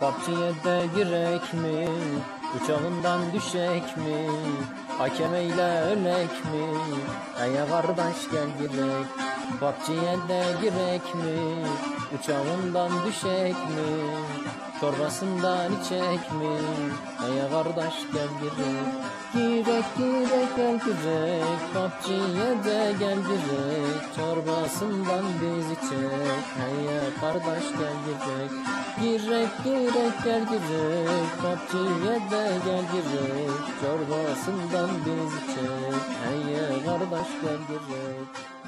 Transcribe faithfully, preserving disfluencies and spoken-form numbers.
PUBG'ye de girek mi? Uçağından düşek mi? Hakem eyle ölek mi? Aya kardeş gel girek. PUBG'ye de girek mi? Uçağından düşek mi? Çorbasından içek mi? Aya kardeş gel girek. Girek girek gel girek. PUBG'ye de gel girek. Çorbasından biz içek. Aya kardeş gel girek. Girek girek gel girek. PUBG'ye de gel girek. Çorbasından biz içek. Aya kardeş gel girek.